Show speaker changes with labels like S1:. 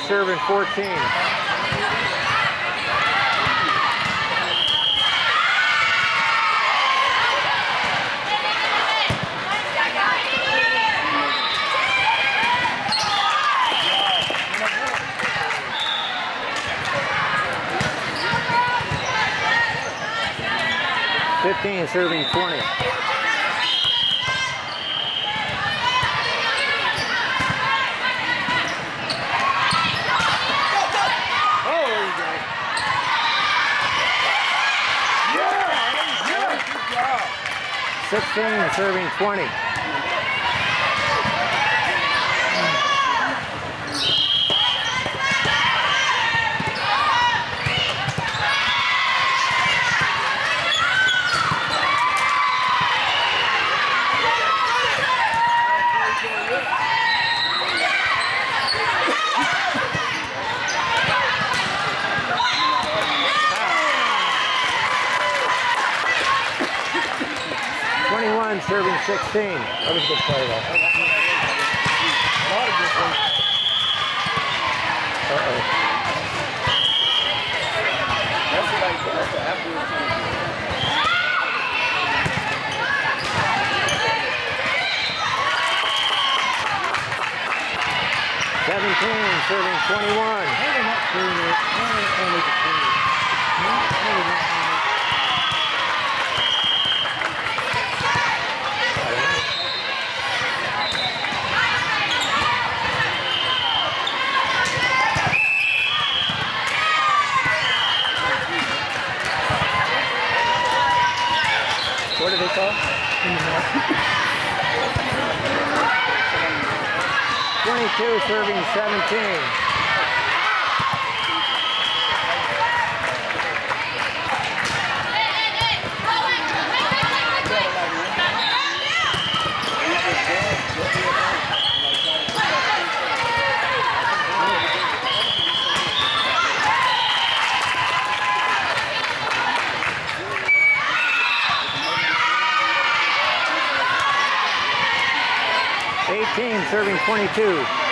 S1: serving 14. Serving 20. Oh, yeah. 16 serving 20. Serving 16. That was a good play, though. A lot of good ones. Uh-oh. That's what I after the team. 17, serving 21. What do they call? 22 serving 17. Serving 22.